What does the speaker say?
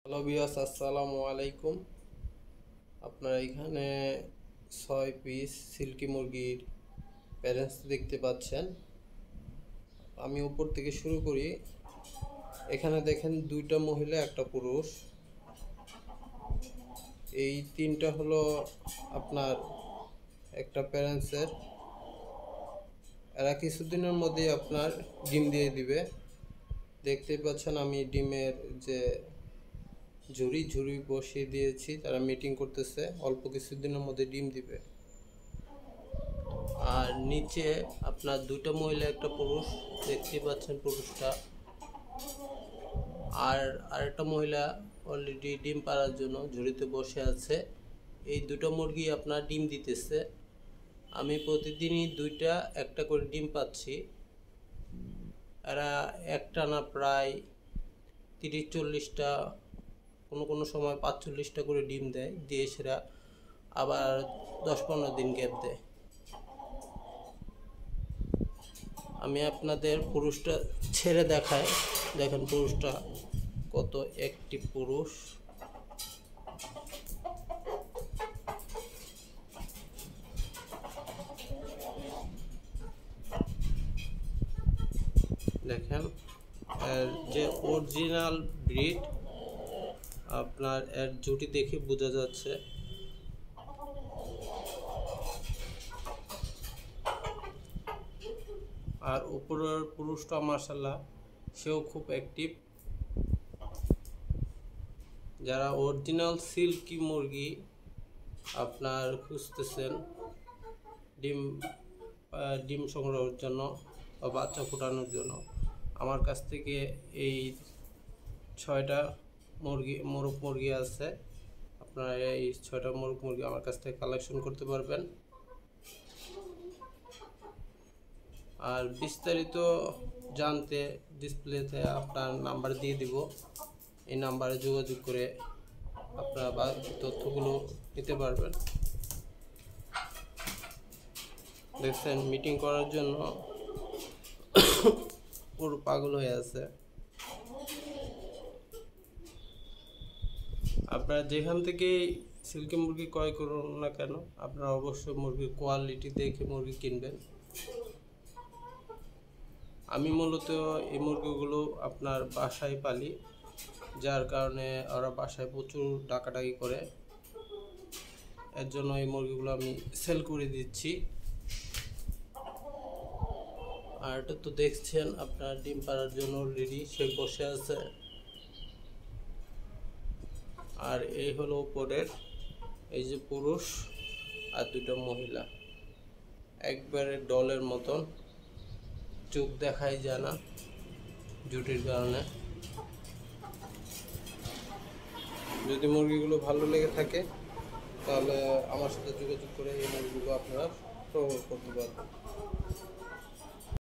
Hello viewers, আসসালামু আলাইকুম। আপনারা এখানে 6 পিস সিল্কি মুরগির প্যারেন্টস দেখতে পাচ্ছেন। আমি উপর থেকে শুরু করি। এখানে দেখেন 2টা মহিলা একটা পুরুষ। এই 3টা হলো আপনার একটা প্যারেন্টসের। এরা কিছুদিনের মধ্যেই আপনার ডিম দিয়ে দিবে। দেখতেই পাচ্ছেন আমি ডিমের যে ঝুড়ি বসিয়ে দিয়েছি, তারা মিটিং করতেছে, অল্প কিছুদিনের মধ্যে ডিম দিবে। আর নিচে আপনার 2টা মহিলা একটা পুরুষ, দেখতেই পাচ্ছেন পুরুষটা। আর আরেকটা মহিলা অলরেডি ডিম পাড়ার জন্য ঝুড়িতে বসে আছে। এই 2টা মুরগি আপনার ডিম দিতেছে। আমি প্রতিদিনই 2টা একটা করে ডিম পাচ্ছি। এরা একটানা প্রায় 30-40টা, কোনো সময় 45টা করে ডিম দেয়, দিয়ে সেরা আবার 10-15 দিন গ্যাপ দেয়। আমি আপনাদের পুরুষটা ছেড়ে দেখাই। দেখেন পুরুষটা কত অ্যাক্টিভ পুরুষ। দেখেন এর যে অরিজিনাল ব্রিড, আপনার এর জুটি দেখে বোঝা যাচ্ছে। আর উপরের পুরুষটা মাশাআল্লাহ, সেও খুব অ্যাক্টিভ। যারা অরিজিনাল সিল্কি মুরগি আপনার খুঁজতেছেন ডিম সংগ্রহের জন্য বা বাচ্চা ফোটানোর জন্য, আমার কাছ থেকে এই 6টা মোরগ মুরগি আছে। আপনারা এই 6টা মোরগ মুরগি আমার কাছ থেকে কালেকশন করতে পারবেন। আর বিস্তারিত জানতে ডিসপ্লেতে আপনার নাম্বার দিয়ে দিব। এই নাম্বারে যোগাযোগ করে আপনারা তথ্যগুলো নিতে পারবেন। দেখছেন মিটিং করার জন্য পুরো পাগল হয়ে আছে। আপনারা যেখান থেকে সিল্কি মুরগি ক্রয় করুন না কেন, আপনারা অবশ্যই মুরগির কোয়ালিটি দেখে মুরগি কিনবেন। আমি মূলত এই মুরগিগুলো আপনার বাসায় পালি, যার কারণে ওরা বাসায় প্রচুর ডাকাডাকি করে। এর জন্য এই মুরগিগুলো আমি সেল করে দিচ্ছি। আর এটা তো দেখছেন আপনার ডিম পাড়ার জন্য অলরেডি সে বসে আছে। আর এই হলো উপরের, এই যে পুরুষ আর 2টা মহিলা, একবারে ডলের মতন, চোখ দেখাই যায় না জুটির কারণে। যদি মুরগিগুলো ভালো লেগে থাকে তাহলে আমার সাথে যোগাযোগ করে এই মুরগিগুলো আপনারা সংগ্রহ করতে পারবেন।